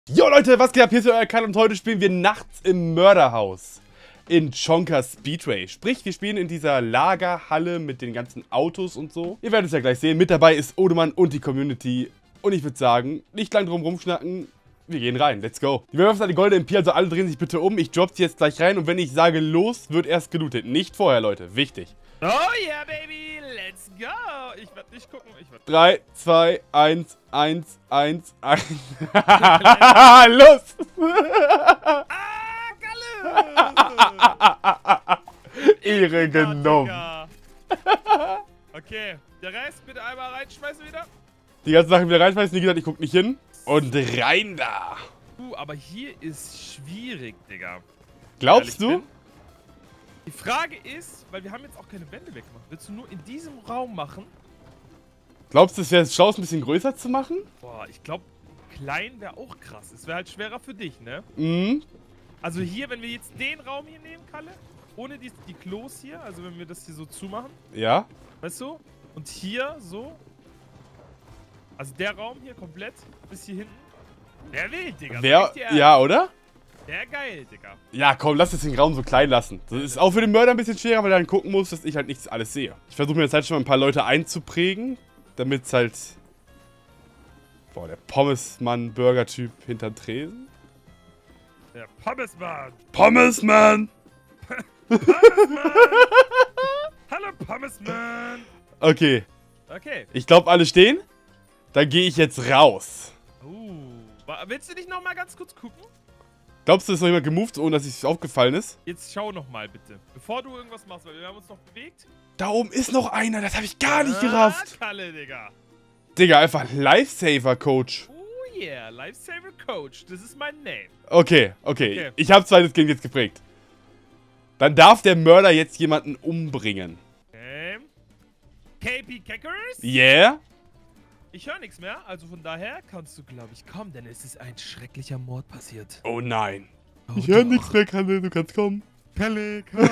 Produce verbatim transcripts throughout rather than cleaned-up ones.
Jo Leute, was geht ab? Hier ist euer Karl und heute spielen wir nachts im Mörderhaus in Chonka Speedway. Sprich, wir spielen in dieser Lagerhalle mit den ganzen Autos und so. Ihr werdet es ja gleich sehen. Mit dabei ist Odemann und die Community. Und ich würde sagen, nicht lang drum rumschnacken. Wir gehen rein. Let's go. Die Werwolf hat die Golde M P, also alle drehen sich bitte um. Ich drop sie jetzt gleich rein und wenn ich sage los, wird erst gelootet. Nicht vorher, Leute. Wichtig. Oh yeah, baby. Let's go. Ich werde nicht gucken. Ich werd drei, zwei, eins, eins, eins, eins. Los! Ah, Galle! Ehre genommen. Okay, der Rest bitte einmal reinschmeißen wieder. Die ganzen Sachen wieder reinschmeißen. Wie gesagt, ich guck nicht hin. Und rein da. Uh, aber hier ist schwierig, Digga. Glaubst du? Bin. Die Frage ist, weil wir haben jetzt auch keine Wände weggemacht. Willst du nur in diesem Raum machen? Glaubst du, es wäre schlau, es ein bisschen größer zu machen? Boah, ich glaube, klein wäre auch krass. Es wäre halt schwerer für dich, ne? Mhm. Also hier, wenn wir jetzt den Raum hier nehmen, Kalle, ohne die, die Klos hier, also wenn wir das hier so zumachen. Ja. Weißt du? Und hier so. Also der Raum hier komplett bis hier hinten. Wer will, Digga? Wer? Ja, oder? Der geil, Digga. Ja, komm, lass es den Raum so klein lassen. Das ist auch für den Mörder ein bisschen schwerer, weil er dann gucken muss, dass ich halt nicht alles sehe. Ich versuche mir jetzt halt schon mal ein paar Leute einzuprägen, damit es halt... Boah, der Pommesmann-Burger-Typ hinterm Tresen. Der Pommesmann. Pommesmann! Pommesmann! Hallo, Pommesmann! Okay. Okay. Ich glaube, alle stehen. Dann gehe ich jetzt raus. Uh, willst du nicht noch mal ganz kurz gucken? Glaubst du, ist noch jemand gemoved, ohne dass es aufgefallen ist? Jetzt schau noch mal bitte, bevor du irgendwas machst, weil wir haben uns noch bewegt. Da oben ist noch einer, das habe ich gar nicht ah, gerafft. Kalle, Digga. Digga, einfach Lifesaver-Coach. Oh yeah, Lifesaver-Coach, das ist mein Name. Okay, okay, okay. Ich habe zweites Game jetzt geprägt. Dann darf der Mörder jetzt jemanden umbringen. Okay. K P Kickers? Yeah? Ich höre nichts mehr, also von daher kannst du, glaube ich, kommen, denn es ist ein schrecklicher Mord passiert. Oh nein. Oh, ich höre nichts mehr, Kalle, du kannst kommen. Kalle, komm.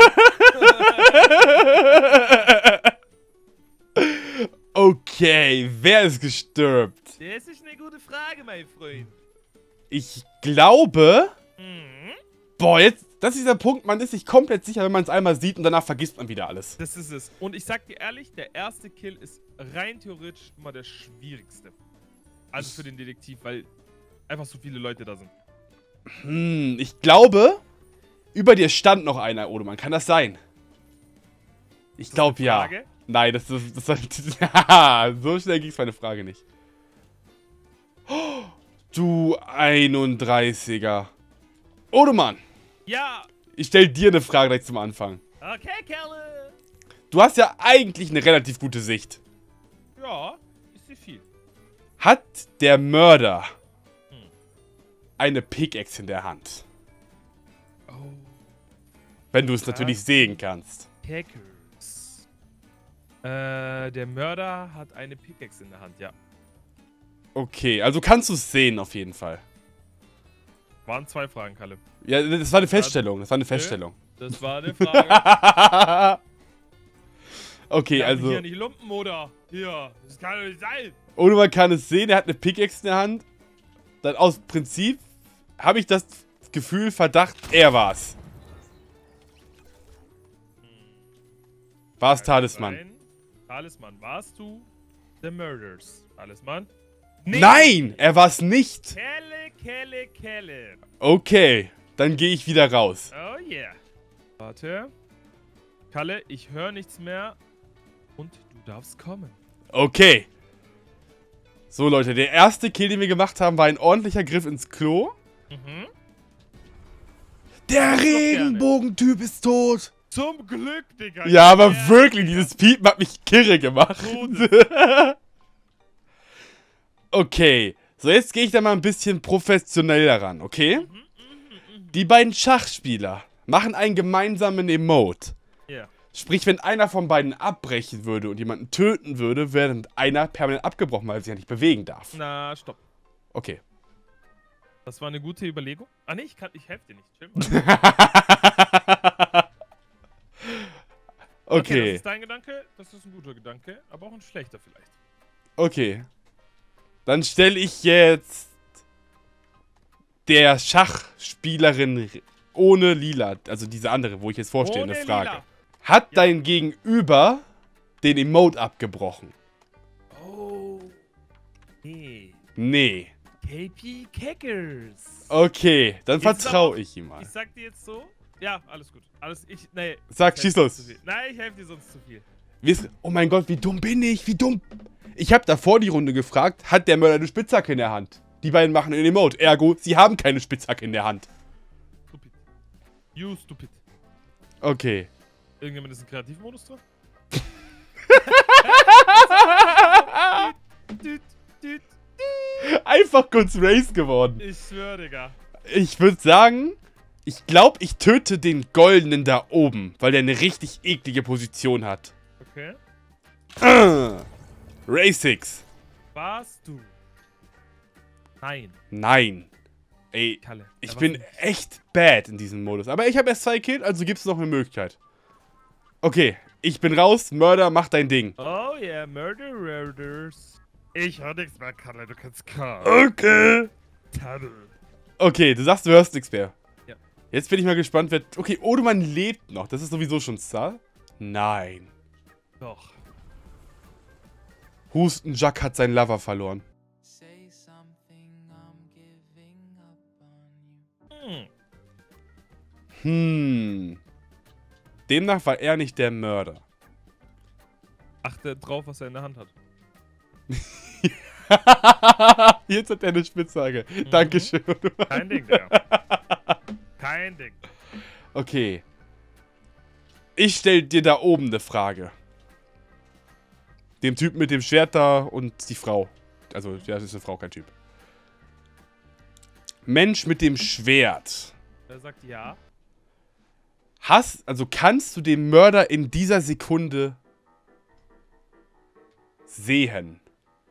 Okay, wer ist gestürbt? Das ist eine gute Frage, mein Freund. Ich glaube... Mhm. Boah, jetzt... Das ist dieser Punkt, man ist sich komplett sicher, wenn man es einmal sieht und danach vergisst man wieder alles. Das ist es. Und ich sag dir ehrlich, der erste Kill ist rein theoretisch immer der schwierigste. Also für den Detektiv, weil einfach so viele Leute da sind. Hm, ich glaube, über dir stand noch einer, Odemann. Kann das sein? Ich glaube ja. Frage? Nein, das ist... Das, das, ja, so schnell ging es meine Frage nicht. Oh, du einunddreißiger. Odemann. Ja. Ich stell dir eine Frage gleich zum Anfang. Okay, Kerle. Du hast ja eigentlich eine relativ gute Sicht. Ja, ist nicht viel. Hat der Mörder Hm. eine Pickaxe in der Hand? Oh. Wenn du es natürlich sehen kannst. Hackers. Äh, der Mörder hat eine Pickaxe in der Hand, ja. Okay, also kannst du es sehen auf jeden Fall. Waren zwei Fragen, Kalle. Ja, das war eine Feststellung. Das war eine Feststellung. Das war eine Frage. Okay, ja, also... Hier nicht Lumpen, oder? Hier, das kann doch nicht sein. Ohne man kann es sehen, er hat eine Pickaxe in der Hand. Dann aus Prinzip habe ich das Gefühl, Verdacht, er war's. War es Talisman? Nein. Talisman, warst du The Murders? Talisman? Nee. Nein, er war's nicht. Kelle, Kelle, Kelle. Okay, dann gehe ich wieder raus. Oh yeah. Warte. Kalle, ich höre nichts mehr. Und du darfst kommen. Okay. So, Leute, der erste Kill, den wir gemacht haben, war ein ordentlicher Griff ins Klo. Mhm. Der Regenbogentyp ist tot. Zum Glück, Digga. Ja, aber Yeah. wirklich, dieses Piepen hat mich kirre gemacht. Okay, so jetzt gehe ich da mal ein bisschen professioneller ran, okay? Mhm, mhm, mhm. Die beiden Schachspieler machen einen gemeinsamen Emote. Ja. Sprich, wenn einer von beiden abbrechen würde und jemanden töten würde, wäre einer permanent abgebrochen, weil er sich ja nicht bewegen darf. Na, stopp. Okay. Das war eine gute Überlegung. Ah, nee, ich, kann, ich helfe dir nicht. Chill. Okay. Okay, das ist dein Gedanke. Das ist ein guter Gedanke, aber auch ein schlechter vielleicht. Okay. Dann stelle ich jetzt der Schachspielerin ohne Lila, also diese andere, wo ich jetzt vorstehe, eine Ohne Frage. Lila. Hat dein Gegenüber den Emote abgebrochen? Oh. Nee. Nee. K P Keckers. Okay, dann Jetzt vertraue aber- ich ihm mal. Ich sag dir jetzt so. Ja, alles gut. Alles, ich, nee. Sag, ich schieß helf dir los. zu viel. Nein, ich helfe dir sonst zu viel. Wie ist- Oh mein Gott, wie dumm bin ich? Wie dumm. Ich habe davor die Runde gefragt, hat der Mörder eine Spitzhacke in der Hand? Die beiden machen einen Emote. Ergo, sie haben keine Spitzhacke in der Hand. Stupid. You stupid. Okay. Irgendjemand ist im Kreativmodus drin? Düt, düt. Einfach kurz Race geworden. Ich schwöre, Digga. Ich würde sagen, ich glaube, ich töte den Goldenen da oben, weil der eine richtig eklige Position hat. Okay. Äh, Race six. Warst du? Nein. Nein. Ey, Kalle. ich da bin warst du echt bad in diesem Modus. Aber ich habe erst zwei Kills, also gibt es noch eine Möglichkeit. Okay, ich bin raus. Mörder, mach dein Ding. nicht. Oh yeah, Murderers. Ich hör nichts mehr, Kalle. Du kannst kaum. Okay. Taddle. Okay, du sagst, du hörst nichts mehr. Ja. Jetzt bin ich mal gespannt, wer... Okay, Odemann lebt noch. Das ist sowieso schon Star. Nein. Doch. Husten Jack hat seinen Lover verloren. Say something, I'm giving up on you. Hm. Hm. Demnach war er nicht der Mörder. Achte drauf, was er in der Hand hat. Jetzt hat er eine Spitzhacke. Dankeschön. Kein Ding, Digga. Kein Ding. Okay. Ich stell dir da oben eine Frage. Dem Typ mit dem Schwert da und die Frau. Also, ja, das ist eine Frau, kein Typ. Mensch mit dem Schwert. Er sagt ja. Hast, also kannst du den Mörder in dieser Sekunde sehen?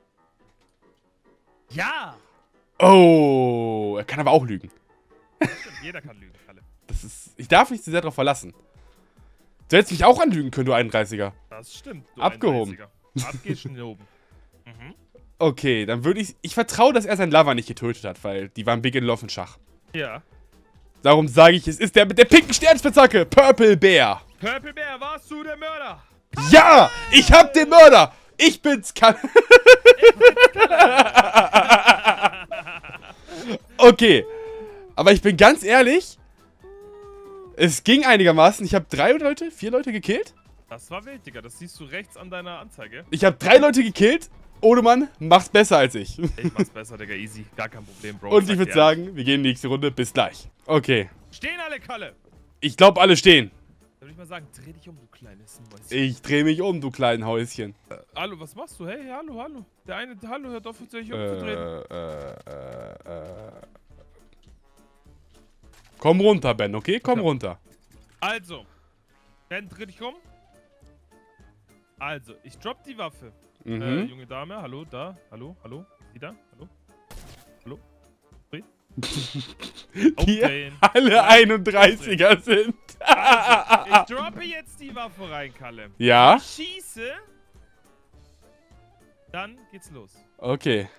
Ja! Oh, er kann aber auch lügen. Stimmt, jeder kann lügen, Kalle. Das ist, ich darf mich zu sehr darauf verlassen. Du hättest mich auch anlügen können, du einunddreißiger. Das stimmt. Du Abgehoben. einunddreißiger. Abgeschnoben. Mhm. Okay, dann würde ich... Ich vertraue, dass er seinen Lover nicht getötet hat, weil die waren big in love in Schach. Ja. Darum sage ich, es ist der mit der pinken Sternspitzhacke, Purple Bear. Purple Bear, warst du der Mörder? Ja, ich hab den Mörder. Ich bin's. Kann Okay, aber ich bin ganz ehrlich, es ging einigermaßen. Ich habe drei Leute, vier Leute gekillt. Das war wild, Digga. Das siehst du rechts an deiner Anzeige. Ich habe drei Leute gekillt. Odemann macht's besser als ich. Ich mach's besser, Digga. Easy. Gar kein Problem, Bro. Und ich sag würde dir sagen, wir gehen in die nächste Runde. Bis gleich. Okay. ehrlich. Stehen alle, Kalle! Ich glaube, alle stehen. Dann würde ich mal sagen, dreh dich um, du kleines Mäuschen. Ich drehe mich um, du kleinen Häuschen. Hallo, was machst du? Hey, hallo, hallo. Der eine, hallo, hört auf, sich Äh, umzudrehen. äh, äh, äh. Komm runter, Ben, okay? Komm Ja. runter. Also, Ben, dreh dich um. Also, ich drop die Waffe. Äh, Mhm. junge Dame, hallo, da, hallo, hallo, die da, hallo, hallo, Dreh. Die Umdrehen. alle einunddreißiger sind. Also, ich droppe jetzt die Waffe rein, Kalle. Ja? Ich schieße. Dann geht's los. Okay.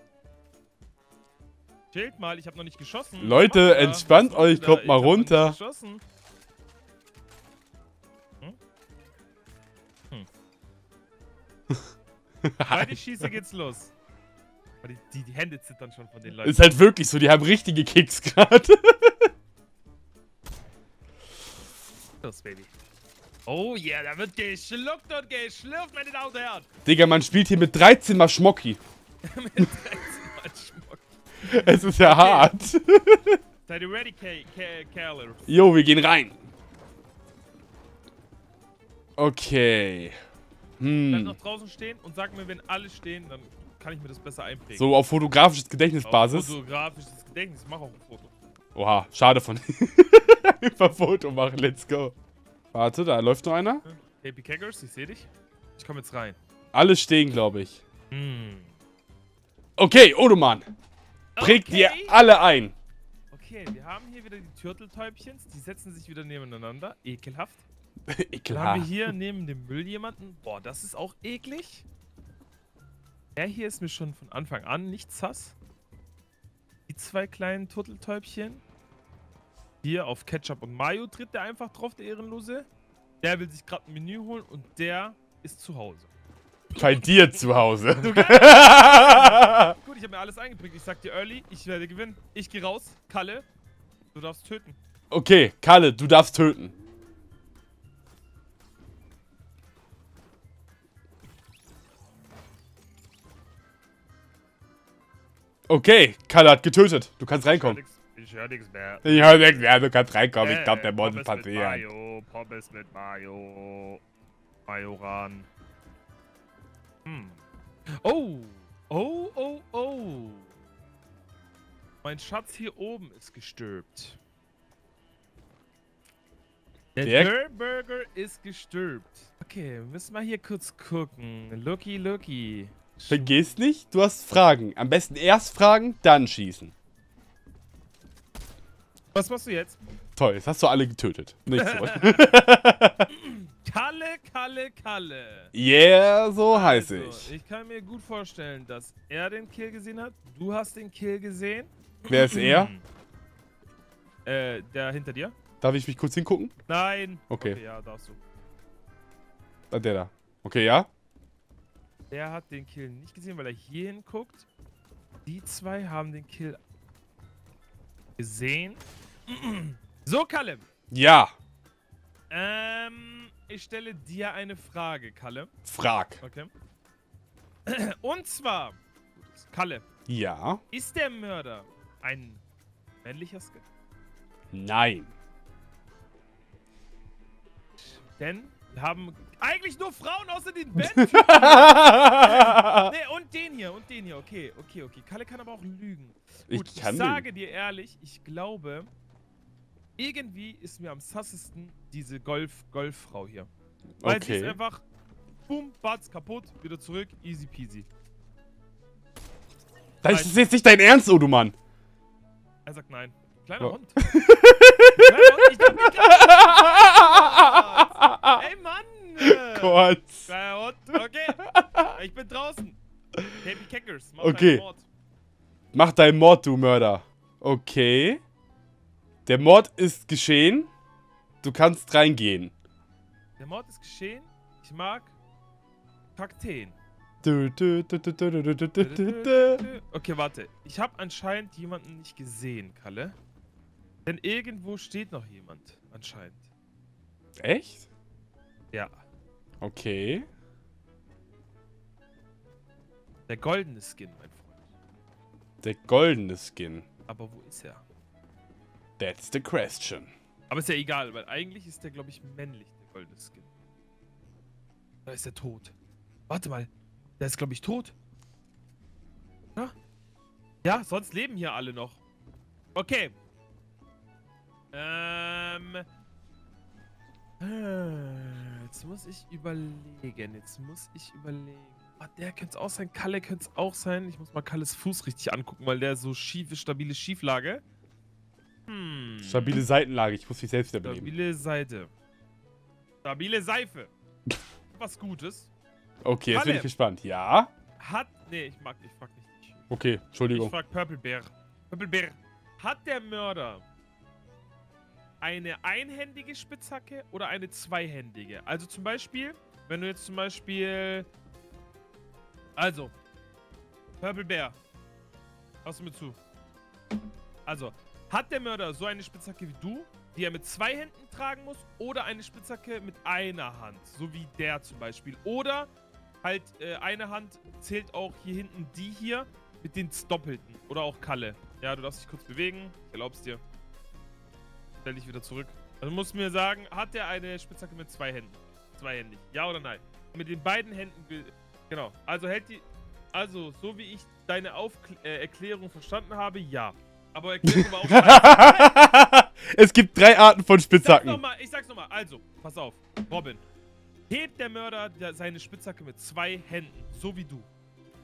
Chillt mal, ich habe noch nicht geschossen. Leute, Was macht ihr da? entspannt Was macht euch, ihr da? kommt Ich mal hab noch nicht runter. geschossen. Hm? Hm. Weil ich schieße, geht's los. Aber Die, die, die Hände zittern schon von den Leuten. Ist halt wirklich so, die haben richtige Kicks gerade. Los, Baby. Oh yeah, da wird geschluckt und geschlürft, meine Damen und Herren. Digga, man spielt hier mit dreizehn mal Schmocki. Mit dreizehn Mal Schmuck. Es ist ja hart. Seid ihr ready, Ke- Ke- Kerle? Jo, wir gehen rein. Okay. Bleib Hm. noch draußen stehen und sag mir, wenn alle stehen, dann kann ich mir das besser einprägen. So auf fotografisches Auf Gedächtnisbasis. fotografisches Gedächtnis, mach auch ein Foto. Oha, schade von. Einfach Foto machen, let's go. Warte, da läuft noch einer. K P Keggers, ich sehe dich. Ich komme jetzt rein. Alle stehen, glaube ich. Hm. Okay, Odoman. Prägt Okay. ihr alle ein. Okay, wir haben hier wieder die Turteltäubchens. Die setzen sich wieder nebeneinander. Ekelhaft. Dann haben wir Ekelhaft. hier neben dem Müll jemanden. Boah, das ist auch eklig. Der hier ist mir schon von Anfang an nicht sass. die zwei kleinen Turteltäubchen. Hier auf Ketchup und Mayo tritt der einfach drauf, der Ehrenlose. Der will sich gerade ein Menü holen und der ist zu Hause. Bei dir zu Hause. Gut, ich habe mir alles eingeprägt. Ich sag dir, Early, ich werde gewinnen. Ich gehe raus. Kalle, du darfst töten. Okay, Kalle, du darfst töten. Okay, Kalle hat getötet. Du kannst reinkommen. Ich höre nichts mehr. Ich höre nichts mehr, du kannst reinkommen. Ich Äh, glaube, der Mord ist Pommes mit passiert. Mayo, Pommes mit Mayo. Majoran. Hm. Oh. Oh, oh, oh. Mein Schatz hier oben ist gestülpt. Der Der- Burger ist gestülpt. Okay, müssen wir hier kurz gucken. Looky, looky. Vergiss nicht, du hast Fragen. Am besten erst fragen, dann schießen. Was machst du jetzt? Toll, jetzt hast du alle getötet. Nicht so. Kalle, Kalle, Kalle. Yeah, so heiß Also, ich. ich kann mir gut vorstellen, dass er den Kill gesehen hat. Du hast den Kill gesehen. Wer ist er? Äh, der hinter dir? Darf ich mich kurz hingucken? Nein. Okay. Okay, ja, darfst du. Ah, der da. Okay, ja? Der hat den Kill nicht gesehen, weil er hier hinguckt. Die zwei haben den Kill gesehen. So, Kalle. Ja. Ähm, ich stelle dir eine Frage, Kalle. Frag. Okay. Und zwar, Kalle, Ja. ist der Mörder ein männlicher Skin? Nein. Denn wir haben eigentlich nur Frauen außer den Ben. Nee, und den hier, und den hier. Okay, okay, okay. Kalle kann aber auch lügen. Ich Gut, kann ich sage dir ehrlich, ich glaube, irgendwie ist mir am sassesten diese Golf Golffrau hier. Weil sie ist Okay. einfach, boom, batz, kaputt, wieder zurück, easy peasy. Das ist jetzt nicht dein Ernst, oh du Mann. Er sagt nein. Kleiner Oh. Hund. Kleiner Hund, ich dachte, ich dachte, ey Mann! Gott. Kleiner Hund, okay. Ich bin draußen. Baby Keckers, mach Okay. deinen Mord. Mach deinen Mord, du Mörder. Okay. Der Mord ist geschehen. Du kannst reingehen. Der Mord ist geschehen. Ich mag Kakteen. Du, du, du, du, du, du, du, du, du, du. Okay, warte. Ich habe anscheinend jemanden nicht gesehen, Kalle. Denn irgendwo steht noch jemand, anscheinend. Echt? Ja. Okay. Der goldene Skin, mein Freund. Der goldene Skin. Aber wo ist er? That's the question. Aber ist ja egal, weil eigentlich ist der, glaube ich, männlich, der goldene Skin. Da ist er tot. Warte mal. Der ist, glaube ich, tot. Ja? Ja, sonst leben hier alle noch. Okay. Ähm. äh, Jetzt muss ich überlegen. Jetzt muss ich überlegen. Ah, der könnte es auch sein. Kalle könnte es auch sein. Ich muss mal Kalles Fuß richtig angucken, weil der so schief ist. Stabile Schieflage. Hm. Stabile Seitenlage. Ich muss mich selbst erleben. Stabile Seite. Stabile Seife. Was Gutes. Okay, jetzt bin Kalle. ich gespannt. Ja? Hat. Nee, ich mag. Ich frag nicht. Okay, Ich Entschuldigung. frag Purple Bear. Purple Bear. Hat der Mörder eine einhändige Spitzhacke oder eine zweihändige? Also zum Beispiel, wenn du jetzt zum Beispiel. Also. Purple Bear. Hörst du mir zu? Also, hat der Mörder so eine Spitzhacke wie du, die er mit zwei Händen tragen muss, oder eine Spitzhacke mit einer Hand, so wie der zum Beispiel? Oder halt äh, eine Hand zählt auch hier hinten die hier mit den Doppelten. Oder auch Kalle. Ja, du darfst dich kurz bewegen. Ich erlaub's dir. Stell dich wieder zurück. Also du musst mir sagen, hat der eine Spitzhacke mit zwei Händen? Zweihändig. Ja oder nein? Mit den beiden Händen. Genau. Also hält die. Also, so wie ich deine Aufkl äh, Erklärung verstanden habe, ja. Aber erklär mal auch scheiße. Es gibt drei Arten von Ich sag's Spitzhacken. nochmal, ich sag's nochmal. Also, pass auf. Robin. Hebt der Mörder der, seine Spitzhacke mit zwei Händen, so wie du?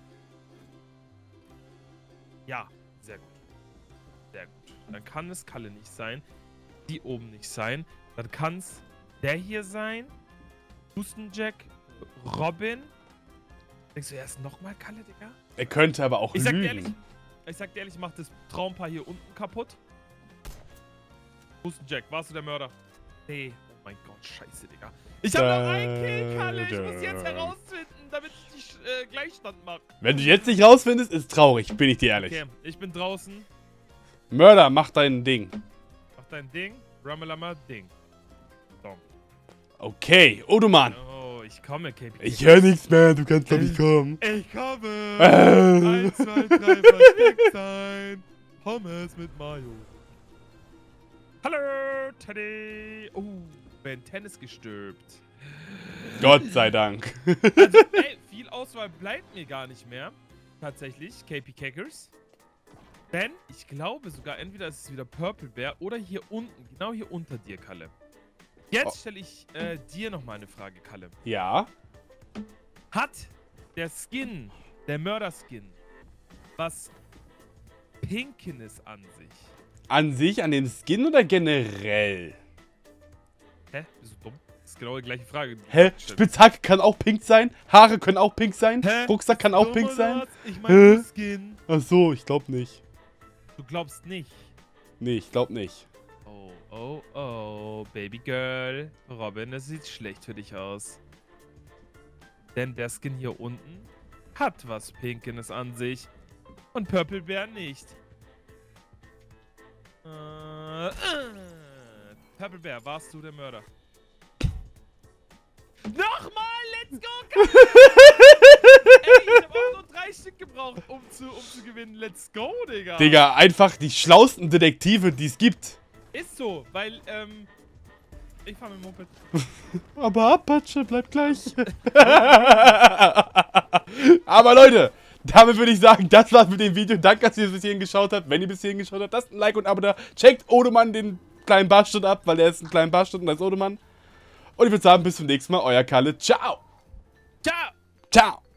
Ja, sehr gut. Sehr gut. Dann kann es Kalle nicht sein. Die oben nicht sein. Dann kann es der hier sein. Houston Jack. Robin. Denkst du, er ist nochmal Kalle, Digga? Er könnte aber auch Ich sag dir lügen. ehrlich, Ich sag dir ehrlich, ich mach das Traumpaar hier unten kaputt. Husten Jack, warst du der Mörder? Nee. Oh mein Gott, scheiße, Digga. Ich hab noch einen Kill, Kalle. Ich muss jetzt herausfinden, damit ich die äh, Gleichstand mache. Wenn du jetzt nicht rausfindest, ist traurig, bin ich dir ehrlich. Okay, ich bin draußen. Mörder, mach dein Ding. Mach dein Ding. Rammelama Ding. So. Okay, Odoman. Oh, ich komme, K P. Ich höre nichts mehr, du kannst doch nicht kommen. Ich komme. Äh. Eins, zwei, drei, versteckt sein. Pommes mit Mayo. Hallo, Teddy. Oh, Ben Tennis gestülpt. Gott sei Dank. Also, ey, viel Auswahl bleibt mir gar nicht mehr. Tatsächlich, K P Cackers. Ben, ich glaube sogar, entweder ist es wieder Purple Bear oder hier unten, genau hier unter dir, Kalle. Jetzt Oh. stelle ich äh, dir nochmal eine Frage, Kalle. Ja. Hat der Skin, der Mörder-Skin, was Pinkenes an sich? An sich, an dem Skin oder generell? Hä? Bist du dumm? Das ist genau die gleiche Frage. die du Hä? stellst. Spitzhacke kann auch pink sein. Haare können auch pink sein. Hä? Rucksack kann auch Dumm pink oder sein. was? Ich Hä? meine Skin. Ach so, ich glaub nicht. Du glaubst nicht. Nee, ich glaub nicht. Oh, oh, oh, Baby Girl. Robin, das sieht schlecht für dich aus. Denn der Skin hier unten hat was Pinkenes an sich. Und Purple Bear nicht. Äh, äh. Purple Bear, warst du der Mörder? Nochmal, let's go, Kalle! Ey, ich hab auch nur drei Stück gebraucht, um zu, um zu gewinnen. Let's go, Digga. Digga, einfach die schlausten Detektive, die es gibt. Ist so, weil, ähm, ich fahr mit dem Moped. Aber Apache bleibt gleich. Aber Leute, damit würde ich sagen, das war's mit dem Video. Danke, dass ihr bis hierhin geschaut habt. Wenn ihr bis hierhin geschaut habt, lasst ein Like und ein Abo da. Checkt Odoman den kleinen Barstund ab, weil der ist ein kleiner Barstund und das ist Odoman. Und ich würde sagen, bis zum nächsten Mal. Euer Kalle. Ciao. Ciao! Ciao.